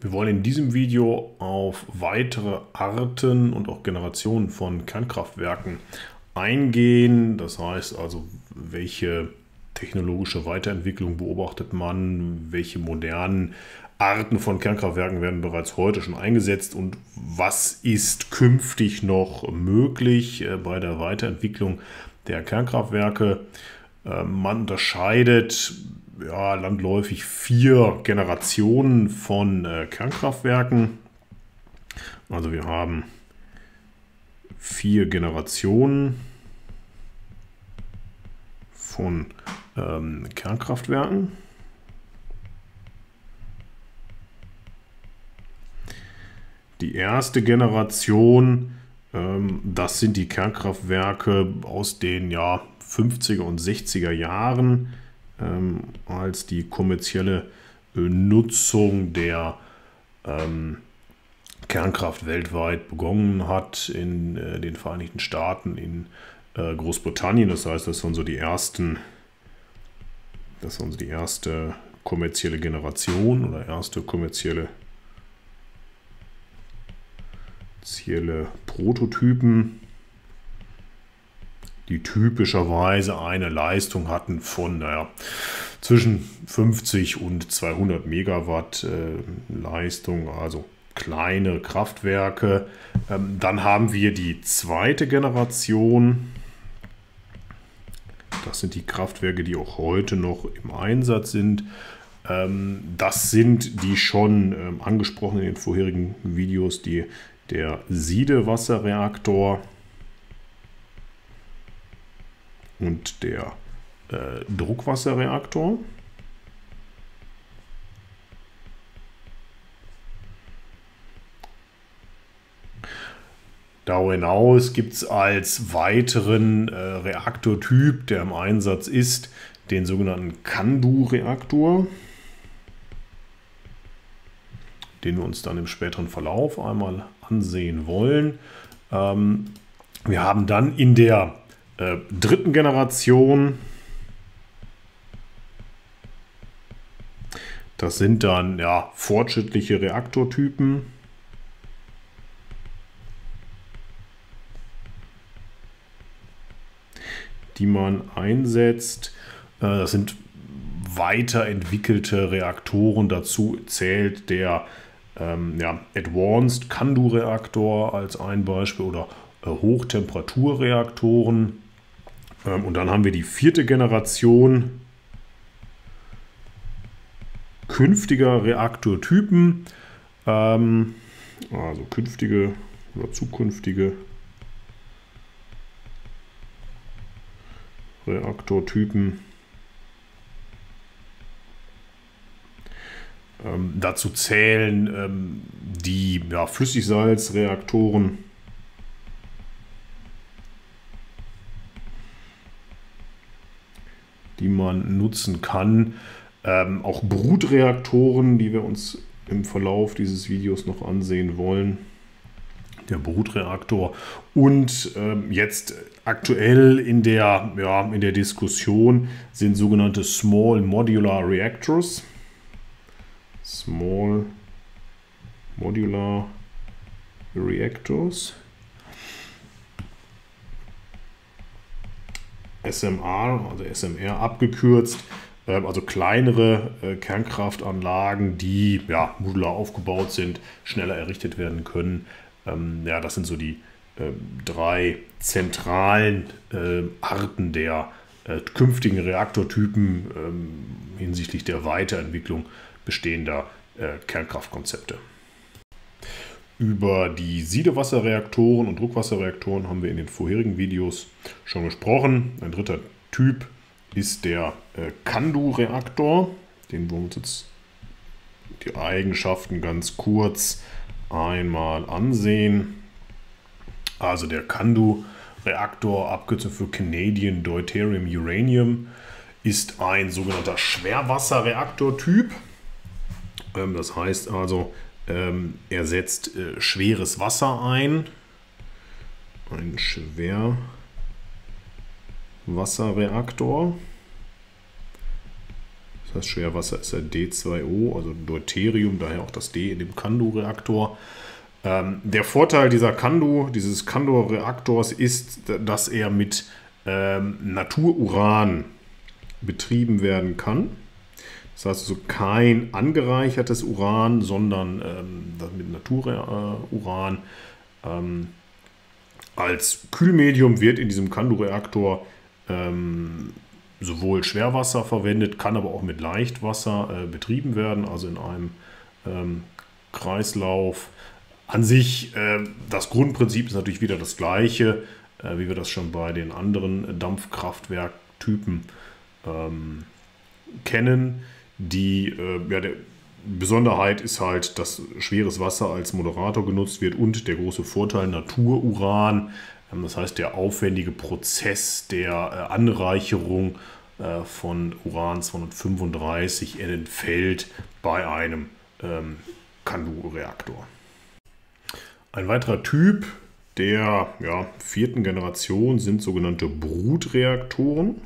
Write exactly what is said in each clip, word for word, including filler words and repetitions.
Wir wollen in diesem Video auf weitere Arten und auch Generationen von Kernkraftwerken eingehen. Das heißt also, welche technologische Weiterentwicklung beobachtet man, welche modernen Arten von Kernkraftwerken werden bereits heute schon eingesetzt und was ist künftig noch möglich bei der Weiterentwicklung der Kernkraftwerke. Man unterscheidet ja, landläufig vier Generationen von äh, Kernkraftwerken. Also wir haben vier Generationen von ähm, Kernkraftwerken. Die erste Generation, ähm, das sind die Kernkraftwerke aus den ja, fünfziger und sechziger Jahren, ähm, als die kommerzielle äh, Nutzung der ähm, Kernkraft weltweit begonnen hat, in äh, den Vereinigten Staaten, in äh, Großbritannien. Das heißt, das waren so die ersten, das waren so die erste kommerzielle Generation oder erste kommerzielle, kommerzielle Prototypen, die typischerweise eine Leistung hatten von naja, zwischen fünfzig und zweihundert Megawatt äh, Leistung, also kleine Kraftwerke. Ähm, dann haben wir die zweite Generation. Das sind die Kraftwerke, die auch heute noch im Einsatz sind. Ähm, das sind die schon ähm, angesprochen in den vorherigen Videos, die, der Siedewasserreaktor und der äh, Druckwasserreaktor. Darüber hinaus gibt es als weiteren äh, Reaktortyp, der im Einsatz ist, den sogenannten CANDU-Reaktor, den wir uns dann im späteren Verlauf einmal ansehen wollen. Ähm, wir haben dann in der Äh, dritten Generation, das sind dann ja fortschrittliche Reaktortypen, die man einsetzt. Äh, das sind weiterentwickelte Reaktoren. Dazu zählt der ähm, ja, Advanced CANDU-Reaktor als ein Beispiel oder äh, Hochtemperaturreaktoren. Und dann haben wir die vierte Generation künftiger Reaktortypen, ähm, also künftige oder zukünftige Reaktortypen. Ähm, dazu zählen ähm, die ja, Flüssigsalzreaktoren, die man nutzen kann. Ähm, auch Brutreaktoren, die wir uns im Verlauf dieses Videos noch ansehen wollen. Der Brutreaktor. Und ähm, jetzt aktuell in der, ja, in der Diskussion sind sogenannte Small Modular Reactors. Small Modular Reactors. S M R, also S M R abgekürzt, also kleinere Kernkraftanlagen, die ja, modular aufgebaut sind, schneller errichtet werden können. Ja, das sind so die drei zentralen Arten der künftigen Reaktortypen hinsichtlich der Weiterentwicklung bestehender Kernkraftkonzepte. Über die Siedewasserreaktoren und Druckwasserreaktoren haben wir in den vorherigen Videos schon gesprochen. Ein dritter Typ ist der äh, CANDU-Reaktor. Den wollen wir uns jetzt die Eigenschaften ganz kurz einmal ansehen. Also der CANDU-Reaktor, Abkürzung für Canadian Deuterium Uranium, ist ein sogenannter Schwerwasserreaktortyp. Ähm, das heißt also, Ähm, er setzt äh, schweres Wasser ein. Ein Schwerwasserreaktor. Das Das heißt, Schwerwasser ist ja D zwei O, also Deuterium, daher auch das D in dem Candu-Reaktor. Ähm, der Vorteil dieser Candu, dieses Candu-Reaktors ist, dass er mit ähm, Natururan betrieben werden kann. Das heißt also kein angereichertes Uran, sondern ähm, mit Natururan. Ähm, als Kühlmedium wird in diesem Candu-Reaktor ähm, sowohl Schwerwasser verwendet, kann aber auch mit Leichtwasser äh, betrieben werden, also in einem ähm, Kreislauf. An sich, äh, das Grundprinzip ist natürlich wieder das gleiche, äh, wie wir das schon bei den anderen Dampfkraftwerktypen ähm, kennen. Die äh, ja, der Besonderheit ist halt, dass schweres Wasser als Moderator genutzt wird und der große Vorteil Natururan, ähm, das heißt der aufwendige Prozess der äh, Anreicherung äh, von Uran zweihundertfünfunddreißig entfällt bei einem ähm, Candu-Reaktor. Ein weiterer Typ der ja, vierten Generation sind sogenannte Brutreaktoren.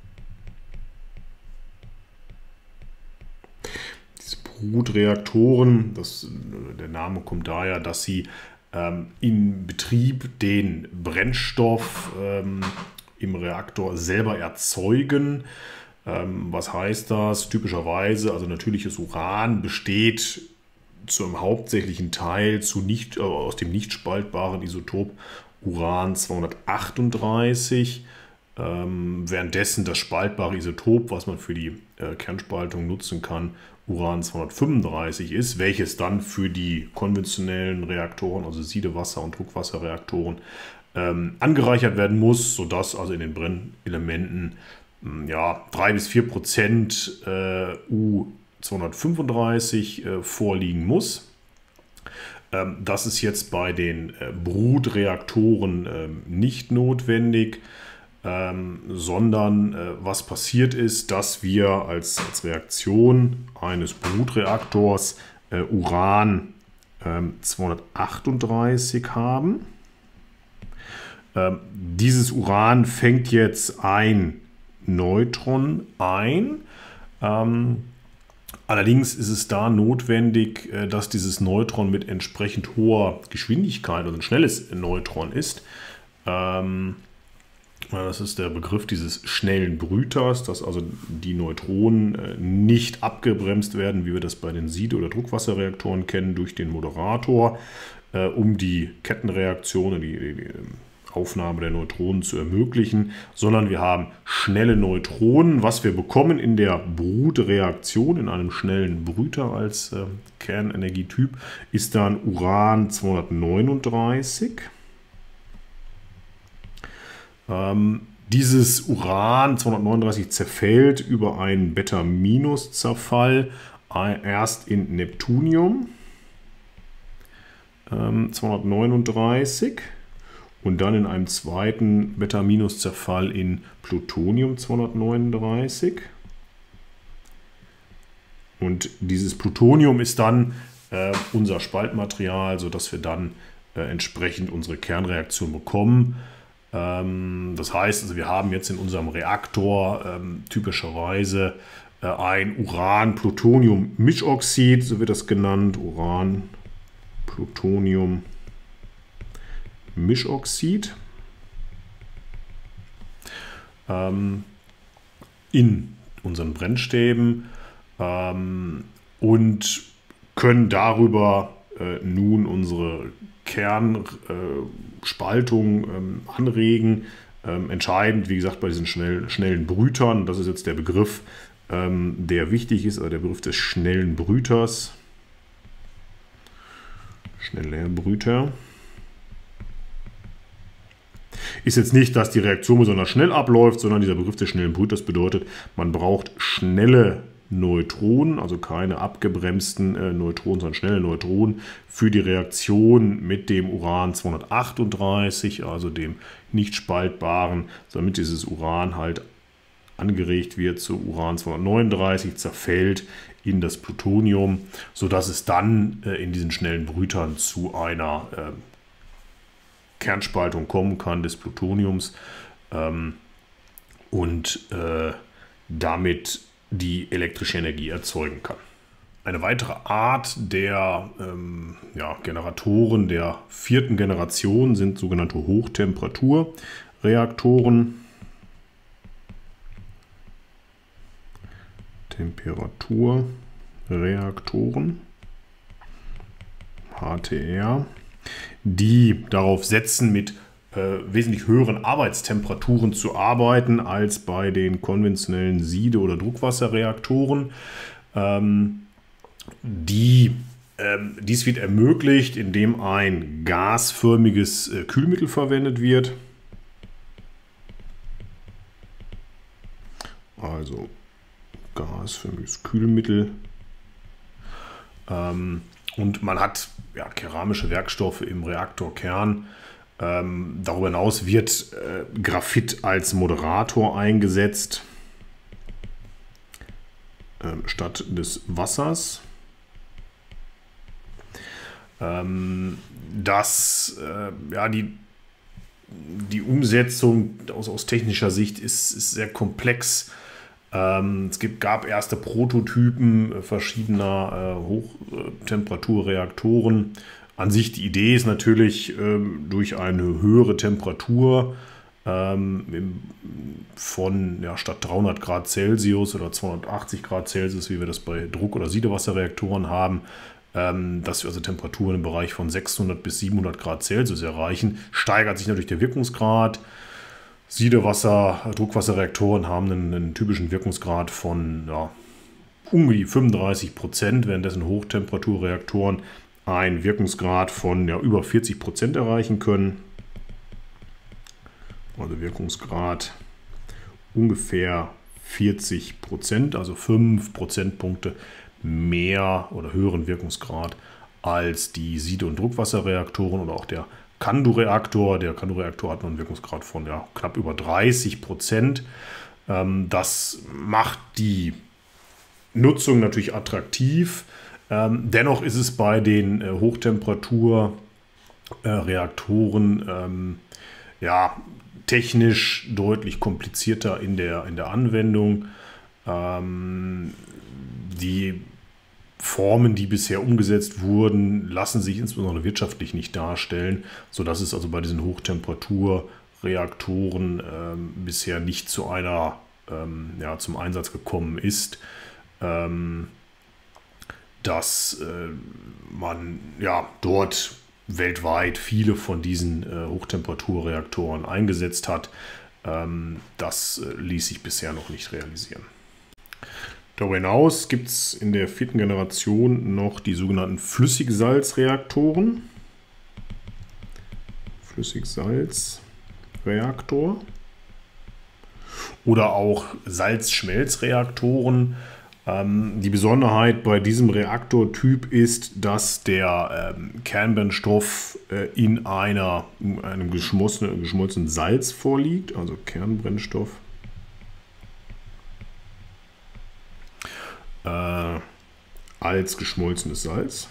Diese Brutreaktoren, das, der Name kommt daher, dass sie ähm, im Betrieb den Brennstoff ähm, im Reaktor selber erzeugen. Ähm, was heißt das? Typischerweise, also natürliches Uran besteht zum hauptsächlichen Teil zu nicht, äh, aus dem nicht spaltbaren Isotop Uran zweihundertachtunddreißig, ähm, währenddessen das spaltbare Isotop, was man für die äh, Kernspaltung nutzen kann, Uran zweihundertfünfunddreißig ist, welches dann für die konventionellen Reaktoren, also Siedewasser- und Druckwasserreaktoren, ähm, angereichert werden muss, sodass also in den Brennelementen ja, drei bis vier Prozent äh, U zweihundertfünfunddreißig äh, vorliegen muss. Ähm, das ist jetzt bei den äh, Brutreaktoren äh, nicht notwendig, ähm, sondern äh, was passiert ist, dass wir als, als Reaktion eines Brutreaktors äh, Uran äh, zweihundertachtunddreißig haben. Ähm, dieses Uran fängt jetzt ein Neutron ein. Ähm, Allerdings ist es da notwendig, dass dieses Neutron mit entsprechend hoher Geschwindigkeit, also ein schnelles Neutron ist. Ähm, das ist der Begriff dieses schnellen Brüters, dass also die Neutronen nicht abgebremst werden, wie wir das bei den Siede- oder Druckwasserreaktoren kennen, durch den Moderator, äh, um die Kettenreaktion, die, die, die Aufnahme der Neutronen zu ermöglichen, sondern wir haben schnelle Neutronen. Was wir bekommen in der Brutreaktion, in einem schnellen Brüter als äh, Kernenergietyp, ist dann Uran zweihundertneununddreißig. Ähm, dieses Uran zweihundertneununddreißig zerfällt über einen Beta-Zerfall äh, erst in Neptunium ähm, zweihundertneununddreißig. Und dann in einem zweiten Beta-Zerfall in Plutonium zweihundertneununddreißig. Und dieses Plutonium ist dann äh, unser Spaltmaterial, sodass wir dann äh, entsprechend unsere Kernreaktion bekommen. Ähm, das heißt, also wir haben jetzt in unserem Reaktor ähm, typischerweise äh, ein Uran-Plutonium-Mischoxid, so wird das genannt, Uran-Plutonium Mischoxid ähm, in unseren Brennstäben ähm, und können darüber äh, nun unsere Kernspaltung äh, ähm, anregen. Ähm, entscheidend, wie gesagt, bei diesen schnell, schnellen Brütern, das ist jetzt der Begriff, ähm, der wichtig ist, also der Begriff des schnellen Brüters. Schneller Brüter. Ist jetzt nicht, dass die Reaktion besonders schnell abläuft, sondern dieser Begriff des schnellen Brüters bedeutet, man braucht schnelle Neutronen, also keine abgebremsten äh, Neutronen, sondern schnelle Neutronen für die Reaktion mit dem Uran zweihundertachtunddreißig, also dem nicht spaltbaren, damit dieses Uran halt angeregt wird zu Uran zweihundertneununddreißig, zerfällt in das Plutonium, sodass es dann äh, in diesen schnellen Brütern zu einer äh, Kernspaltung kommen kann des Plutoniums ähm, und äh, damit die elektrische Energie erzeugen kann. Eine weitere Art der ähm, ja, Generatoren der vierten Generation sind sogenannte Hochtemperaturreaktoren. Temperaturreaktoren, H T R, die darauf setzen, mit äh, wesentlich höheren Arbeitstemperaturen zu arbeiten als bei den konventionellen Siede- oder Druckwasserreaktoren. Ähm, die, ähm, dies wird ermöglicht, indem ein gasförmiges äh, Kühlmittel verwendet wird. Also gasförmiges Kühlmittel. Ähm, und man hat ja, keramische Werkstoffe im Reaktorkern. Ähm, darüber hinaus wird äh, Graphit als Moderator eingesetzt, äh, statt des Wassers. Ähm, das, äh, ja, die, die Umsetzung aus, aus technischer Sicht ist, ist sehr komplex. Es gibt, gab erste Prototypen verschiedener äh, Hochtemperaturreaktoren. An sich die Idee ist natürlich, ähm, durch eine höhere Temperatur ähm, von ja, statt dreihundert Grad Celsius oder zweihundertachtzig Grad Celsius, wie wir das bei Druck- oder Siedewasserreaktoren haben, ähm, dass wir also Temperaturen im Bereich von sechshundert bis siebenhundert Grad Celsius erreichen, steigert sich natürlich der Wirkungsgrad. Siedewasser-, Druckwasserreaktoren haben einen, einen typischen Wirkungsgrad von ja, ungefähr fünfunddreißig Prozent, währenddessen Hochtemperaturreaktoren einen Wirkungsgrad von ja, über vierzig Prozent erreichen können. Also Wirkungsgrad ungefähr vierzig Prozent, also fünf Prozentpunkte mehr oder höheren Wirkungsgrad als die Siede- und Druckwasserreaktoren oder auch der Candu-Reaktor. Der Candu-Reaktor hat nur einen Wirkungsgrad von ja, knapp über dreißig Prozent. Ähm, das macht die Nutzung natürlich attraktiv. Ähm, dennoch ist es bei den äh, Hochtemperaturreaktoren ähm, ja, technisch deutlich komplizierter in der, in der Anwendung. Ähm, die Formen, die bisher umgesetzt wurden, lassen sich insbesondere wirtschaftlich nicht darstellen, sodass es also bei diesen Hochtemperaturreaktoren ähm, bisher nicht zu einer, ähm, ja, zum Einsatz gekommen ist, ähm, dass äh, man ja, dort weltweit viele von diesen äh, Hochtemperaturreaktoren eingesetzt hat. Ähm, das äh, ließ sich bisher noch nicht realisieren. Darüber hinaus gibt es in der vierten Generation noch die sogenannten Flüssigsalzreaktoren. Flüssigsalzreaktor. Oder auch Salzschmelzreaktoren. Ähm, die Besonderheit bei diesem Reaktortyp ist, dass der ähm, Kernbrennstoff äh, in einer, in einem geschmolzenen, geschmolzenen Salz vorliegt, also Kernbrennstoff. Äh, als geschmolzenes Salz.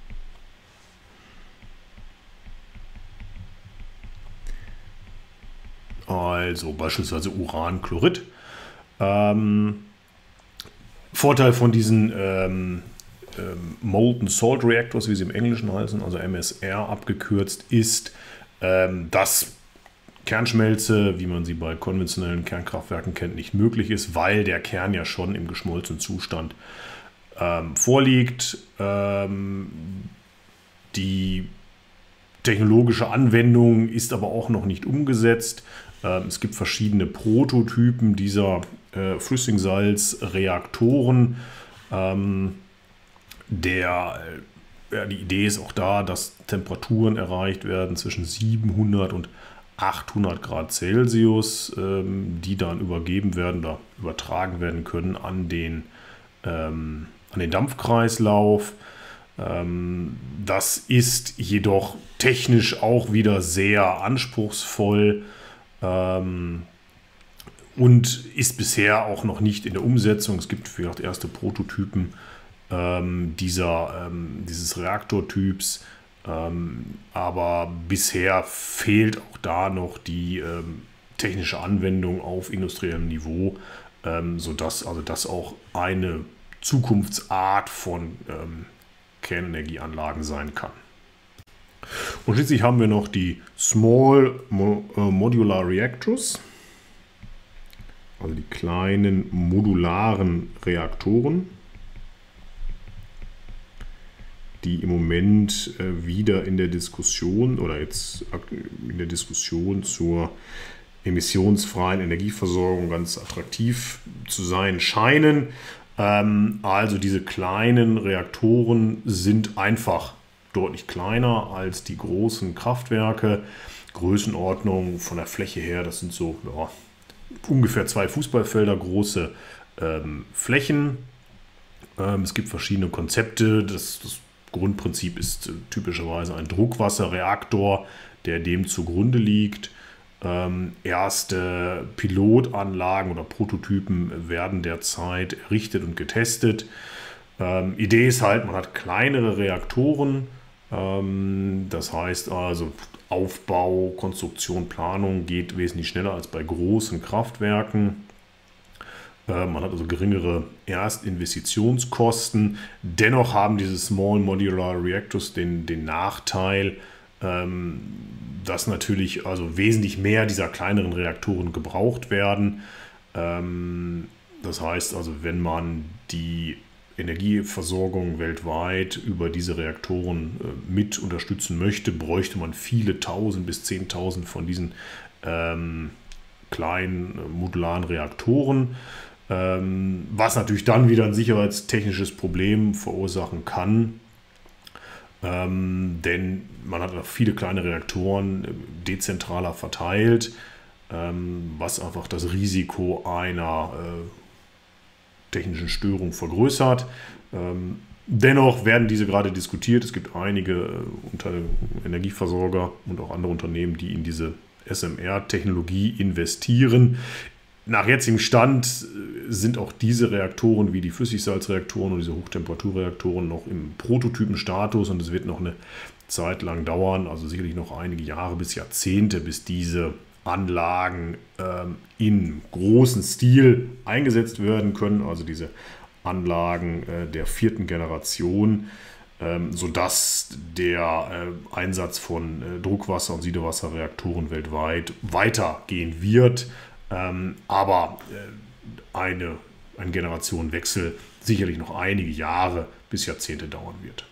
Also beispielsweise Uranchlorid. Ähm, Vorteil von diesen ähm, ähm, Molten Salt Reactors, wie sie im Englischen heißen, also M S R abgekürzt, ist, ähm, dass Kernschmelze, wie man sie bei konventionellen Kernkraftwerken kennt, nicht möglich ist, weil der Kern ja schon im geschmolzenen Zustand ähm, vorliegt. Ähm, die technologische Anwendung ist aber auch noch nicht umgesetzt. Ähm, es gibt verschiedene Prototypen dieser äh, Flüssigsalzreaktoren. Ähm, der, ja, die Idee ist auch da, dass Temperaturen erreicht werden zwischen siebenhundert und achthundert Grad Celsius, ähm, die dann übergeben werden oder übertragen werden können an den, ähm, an den Dampfkreislauf. Ähm, das ist jedoch technisch auch wieder sehr anspruchsvoll ähm, und ist bisher auch noch nicht in der Umsetzung. Es gibt vielleicht erste Prototypen ähm, dieser, ähm, dieses Reaktortyps. Ähm, aber bisher fehlt auch da noch die ähm, technische Anwendung auf industriellem Niveau. ähm, sodass also das auch eine Zukunftsart von ähm, Kernenergieanlagen sein kann. Und schließlich haben wir noch die Small Modular Reactors, also die kleinen modularen Reaktoren, die im Moment äh, wieder in der Diskussion oder jetzt in der Diskussion zur emissionsfreien Energieversorgung ganz attraktiv zu sein scheinen. Ähm, also diese kleinen Reaktoren sind einfach deutlich kleiner als die großen Kraftwerke. Größenordnung von der Fläche her, das sind so ja, ungefähr zwei Fußballfelder große ähm, Flächen. Ähm, es gibt verschiedene Konzepte. Das, das Grundprinzip ist äh, typischerweise ein Druckwasserreaktor, der dem zugrunde liegt. Ähm, erste Pilotanlagen oder Prototypen werden derzeit errichtet und getestet. Ähm, Idee ist halt, man hat kleinere Reaktoren. Ähm, das heißt also, Aufbau, Konstruktion, Planung geht wesentlich schneller als bei großen Kraftwerken. Äh, man hat also geringere Erstinvestitionskosten. Dennoch haben diese Small Modular Reactors den, den Nachteil, ähm, dass natürlich also wesentlich mehr dieser kleineren Reaktoren gebraucht werden. Ähm, das heißt also, wenn man die Energieversorgung weltweit über diese Reaktoren äh, mit unterstützen möchte, bräuchte man viele tausend bis zehntausend von diesen ähm, kleinen äh, modularen Reaktoren, ähm, was natürlich dann wieder ein sicherheitstechnisches Problem verursachen kann. Ähm, denn man hat viele kleine Reaktoren äh, dezentraler verteilt, ähm, was einfach das Risiko einer äh, technischen Störung vergrößert. Ähm, dennoch werden diese gerade diskutiert. Es gibt einige äh, unter Energieversorger und auch andere Unternehmen, die in diese S M R-Technologie investieren. Nach jetzigem Stand sind auch diese Reaktoren wie die Flüssigsalzreaktoren und diese Hochtemperaturreaktoren noch im Prototypenstatus und es wird noch eine Zeit lang dauern, also sicherlich noch einige Jahre bis Jahrzehnte, bis diese Anlagen ähm, in großen Stil eingesetzt werden können, also diese Anlagen äh, der vierten Generation, ähm, sodass der äh, Einsatz von äh, Druckwasser- und Siedewasserreaktoren weltweit weitergehen wird. Ähm, aber äh, eine, ein Generationenwechsel sicherlich noch einige Jahre bis Jahrzehnte dauern wird.